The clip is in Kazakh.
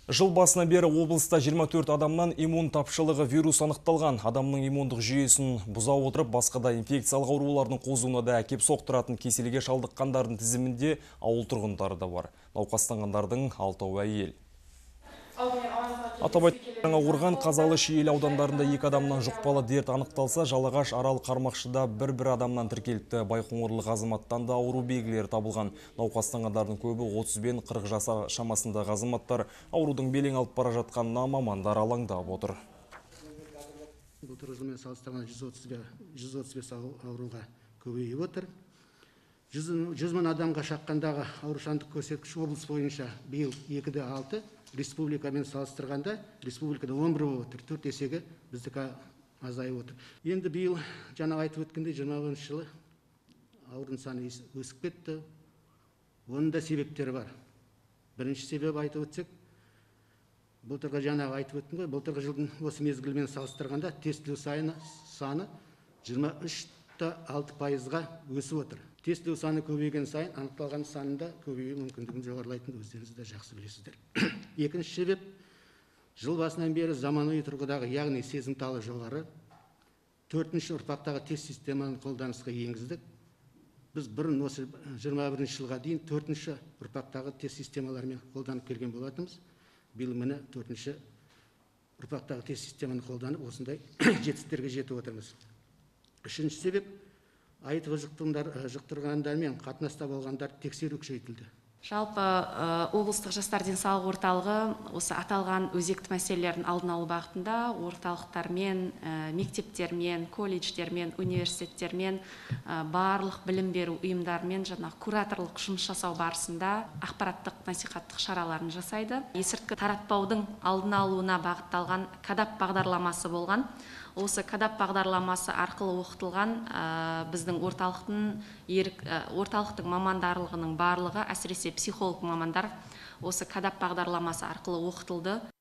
Жыл басынан бері облыста 24 адамнан иммун тапшылығы вирус анықталған. Адамның иммундық жүйесін бұза отырып, басқада инфекциялық аурулардың қозуына да әкеп соқтыратын кеселге шалдыққандардың тізімінде ауыл тұрғындары да бар. Науқастанғандардың 6-ы әйел. Атап айтқанда Жаңақорған, Қазалы, Шиелі аудандарында 2 адамнан жұқпалы дерт анықталса, Жалағаш, Арал, Қармақшыда бір адамнан тіркеліпті. Байқоңырлық азаматтан да ауру белгілері табылған. Науқастанғандардың көбі 30 бен 40 жас шамасындағы азаматтар. Аурудың белең алып бара жатқанына мамандар алаңдап отыр. Былтырғы жылмен салыстырғанда 135 ауруға көбейіп отыр. 100 мың адамға шаққандағы аурушаңдық көрсеткіш облыс бойынша биыл 2-де 6, республикамен салыстырғанда республикада 11 болып отыр. 4 есеге біздікі азайып отыр. Енді биыл жаңа айтып өткенде 20-шы жылы аурудың саны өсіп кетті. Оның да себептері бар. Бірінші себеп айтып өтсек, былтырғы жаңағы айтып өттім ғой, былтырғы жылдың осы мезгілмен салыстырғанда тестілеу саны 23,6%-ға өсіп отыр. Тестілеу саны көбейген сайын анықталған санында көбею мүмкіндігін жоғарылайтынды өздеріңіз де жақсы білесіздер. Екінші себеп, жыл басынан бері заманауи тұрғыдағы, яғни сезімталы жоғары 4-ші ұрпақтағы тест системаны қолданысқа енгіздік. Біз бұрын осы 21-ші жылға дейін 4-ші ұрпақтағы тест системаларымен қолданып келген болатынбыз. Биыл міне 4-ші ұрпақтағы тест системаны қолданып осындай жетістіктерге жетіп отырмыз. Үшінші себеп, айтып жұқтырғандармен қатынаста болғандар тексеру күшейтілді. Жалпы облыстық жастар денсаулығы орталығы осы аталған өзекті мәселелердің алдын алу бағытында орталықтармен, мектептермен, колледждермен, университеттермен, барлық білім беру ұйымдарымен кураторлық жұмыс жасау барысында ақпараттық насихаттық шараларын жасайды. Есірткі таратпаудың алдын алуына бағытталған КАДАП бағдарламасы болған. Осы КАДАП бағдарламасы арқылы оқытылған біздің орталықтың мамандарлығының барлығы, әсіресе психолог мамандар осы КАДАП бағдарламасы арқылы оқытылды.